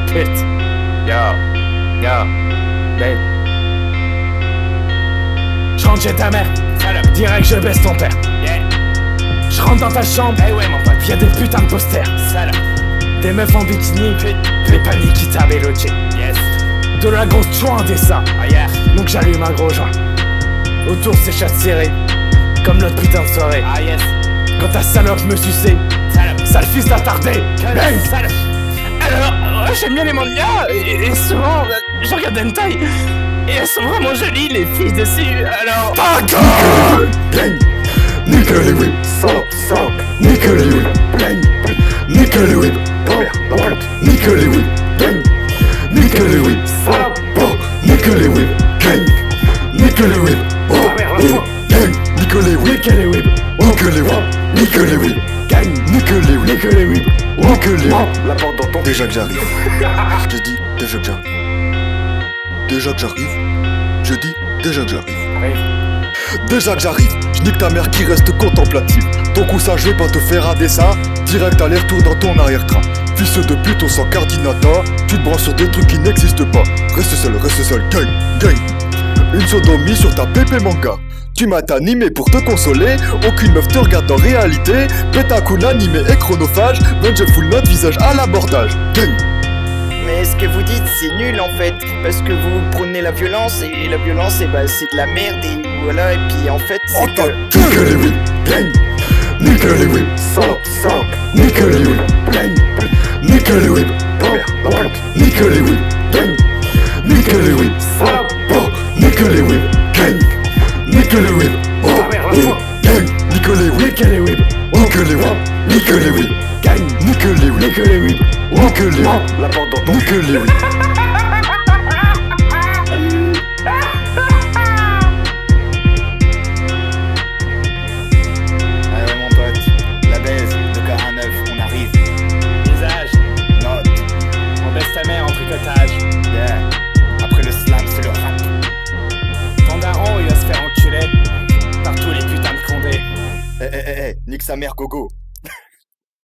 pute. Yo, babe. Je rentre chez ta mère. Salope. Direct, je baisse ton père. Yeah. Je rentre dans ta chambre. Eh ouais, mon pote. Y'a des putains de posters. Salope. Des meufs en bikini. Les paniques qui Veloce. Yes. De la grosse chouin en dessin. Ah yeah. Donc j'allume un gros joint. Autour c'est chatte serrée. Comme notre putain de soirée. Ah yes. Quand ta salope me suçait. Salope. Sale fils d'attardé. Bang. Salope. Alors, j'aime bien les mangas. Et souvent, je regarde hentai. Et elles sont vraiment jolies les filles dessus. Alors. Ta gueule. Bang. Nickel les whip. Salope. Nickel les whip. Bang. Nickel les whip. Nickel les whip. Bang. Nickel les whip. Salope. Nickel les whip. Gang. Nickel les whip. Gang. Nickel les whip. Nickel les whip. Nickel les whip. Nickel les whip. Gang. Nickel les whip. Nickel les whip. Nickel les whip. La porte dans ton. Déjà que j'arrive. Je te dis déjà que j'arrive. Déjà que j'arrive. Je dis déjà que j'arrive. Déjà que j'arrive, je nique ta mère qui reste contemplative. Ton coup ça je vais pas te faire un dessin. Direct aller-retour dans ton arrière-train. Fils de pute, on s'en cardinata. Tu te branches sur des trucs qui n'existent pas. Reste seul, gang, gang. Une sodomie sur ta pépé manga. Tu m'as animé pour te consoler. Aucune meuf te regarde en réalité. Pète un coup animé et chronophage. Même je full notre visage à l'abordage. Gang. Mais ce que vous dites c'est nul en fait. Parce que vous prenez la violence. Et la violence bah, c'est de la merde. Et voilà, et puis en fait c'est que... Nickel les whip, gang. Nickel les whip. Salope. Nickel les whip, gang. Nickel les whip. Nickel les whip, gang. Nickel les whip. Salope. Nickel les whip, gang. Nickel les whip. Gang. Nickel les whip. Nickel les whip. Nickel les whip. Nickel les whip. Gang. Nickel les whip. Nickel les whip. Nickel les whip. La porte dans ton. Nickel les whip. Ta mère en tricotage. Yeah. Après le slam, c'est le rap. Ton daron, il va se faire enculer par tous les putains de condés. Nique sa mère, gogo.